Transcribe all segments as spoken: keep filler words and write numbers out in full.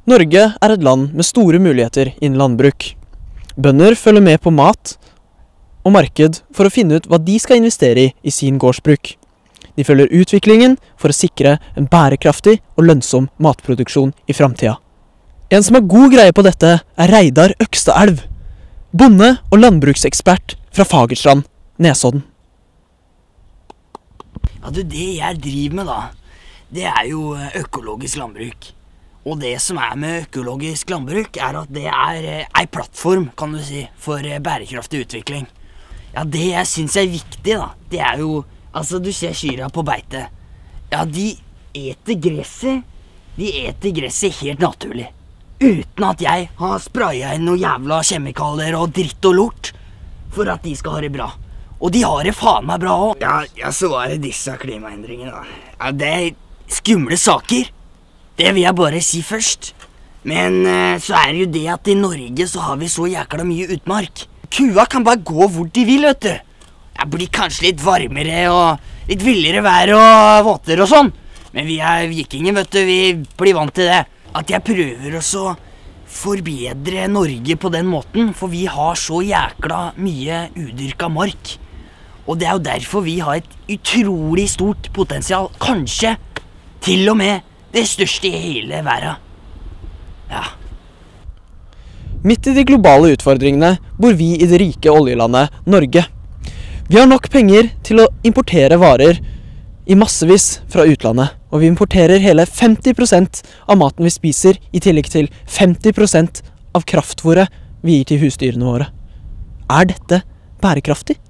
Norge er et land med store muligheter innen landbruk. Bønder følger med på mat og marked for å finne ut hva de skal investere i i sin gårdsbruk. De følger utviklingen for å sikre en bærekraftig og lønnsom matproduksjon i fremtiden. En som har god greie på dette er Reidar Økstadelv, bonde og landbruksekspert fra Fagerstrand, Nesodden. Ja, du, det jeg driver med da, det er jo økologisk landbruk. Og det som er med økologisk landbruk er at det er en plattform, kan du si, for bærekraftig utvikling. Ja, det jeg synes er viktig da, det er jo, altså du ser kyra på beite. Ja, de eter gresset, de eter gresset helt naturlig. Uten at jeg har sprayet inn noen jævla kjemikalier og dritt og lort, for at de skal ha det bra. Og de har det faen meg bra også. Ja, ja, så var det disse klimaendringene da. Ja, det er skumle saker. Det vil jeg bare si først. Men eh, så er det jo det at i Norge så har vi så jækla mye utmark. Kua kan bare gå hvor de vil, vet du. Jeg blir kanskje litt varmere og litt villere vær og våtere og sånn. Men vi er vikinger, vet du. Vi blir vant til det. At jeg prøver også å forbedre Norge på den måten. For vi har så jækla mye udyrka mark. Og det er jo derfor vi har et utrolig stort potensial. Kanskje til og med det største i hele verden. Ja. Midt i de globale utfordringene bor vi i det rike oljelandet Norge. Vi har nok penger til å importere varer i massevis fra utlandet, og vi importerer hele femti prosent av maten vi spiser, i tillegg til femti prosent av kraftfôret vi gir til husdyrene våre. Er dette bærekraftig?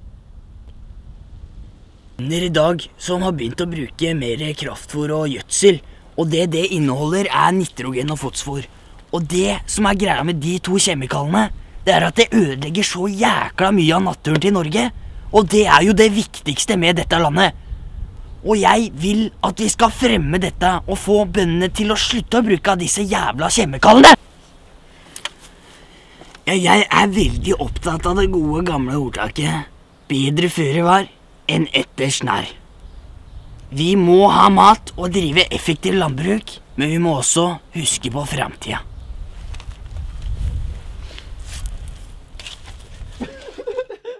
I dag som har begynt å bruke mer kraftfôr og gjødsel, og det det inneholder er nitrogen og fosfor. Og det som er greia med de to kjemikalene, det er at det ødelegger så jækla mye av naturen til Norge. Og det er jo det viktigste med dette landet. Og jeg vil at vi skal fremme dette og få bøndene til å slutte å bruke disse jævla kjemikalene. Ja, jeg er veldig opptatt av det gode gamle ordtaket. Bedre føre var enn etter snær. Vi må ha mat og drive effektiv landbruk, men vi må også huske på fremtiden.